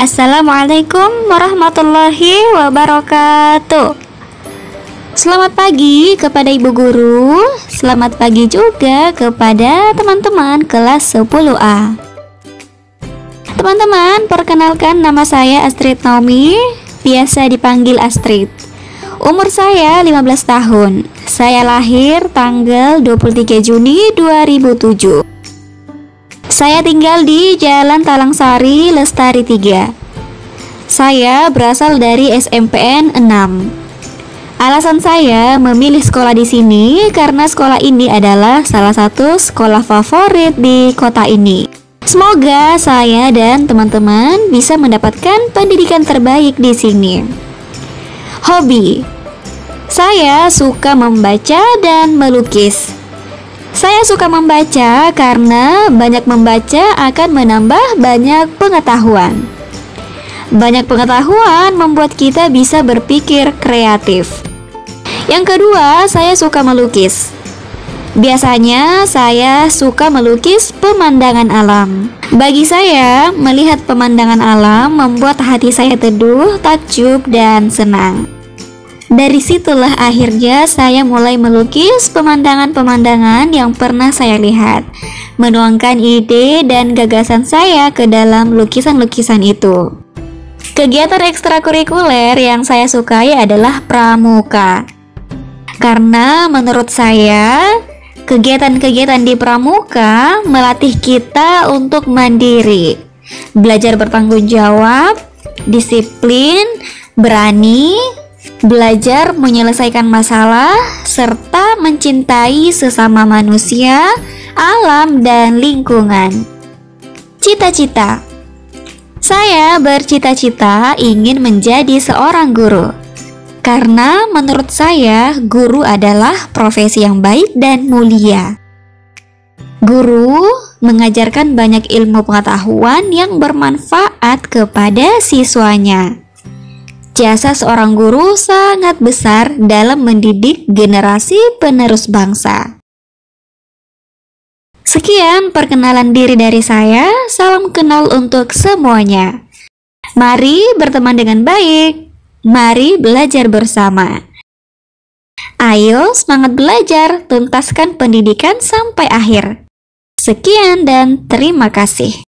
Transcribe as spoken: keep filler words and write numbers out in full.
Assalamualaikum warahmatullahi wabarakatuh. Selamat pagi kepada ibu guru. Selamat pagi juga kepada teman-teman kelas sepuluh A. Teman-teman, perkenalkan, nama saya Astrid Naomi, biasa dipanggil Astrid. Umur saya lima belas tahun. Saya lahir tanggal dua puluh tiga Juni dua ribu tujuh. Saya tinggal di Jalan Talangsari, Lestari tiga. Saya berasal dari S M P N enam. Alasan saya memilih sekolah di sini karena sekolah ini adalah salah satu sekolah favorit di kota ini. Semoga saya dan teman-teman bisa mendapatkan pendidikan terbaik di sini. Hobi, saya suka membaca dan melukis. Saya suka membaca karena banyak membaca akan menambah banyak pengetahuan. Banyak pengetahuan membuat kita bisa berpikir kreatif. Yang kedua, saya suka melukis. Biasanya saya suka melukis pemandangan alam. Bagi saya, melihat pemandangan alam membuat hati saya teduh, takjub, dan senang. Dari situlah akhirnya saya mulai melukis pemandangan-pemandangan yang pernah saya lihat, menuangkan ide dan gagasan saya ke dalam lukisan-lukisan itu. Kegiatan ekstrakurikuler yang saya sukai adalah pramuka. Karena menurut saya, kegiatan-kegiatan di pramuka melatih kita untuk mandiri, belajar bertanggung jawab, disiplin, berani, belajar menyelesaikan masalah, serta mencintai sesama manusia, alam, dan lingkungan. Cita-cita. Saya bercita-cita ingin menjadi seorang guru. Karena menurut saya, guru adalah profesi yang baik dan mulia. Guru mengajarkan banyak ilmu pengetahuan yang bermanfaat kepada siswanya. Jasa seorang guru sangat besar dalam mendidik generasi penerus bangsa. Sekian perkenalan diri dari saya. Salam kenal untuk semuanya. Mari berteman dengan baik. Mari belajar bersama. Ayo semangat belajar, tuntaskan pendidikan sampai akhir. Sekian dan terima kasih.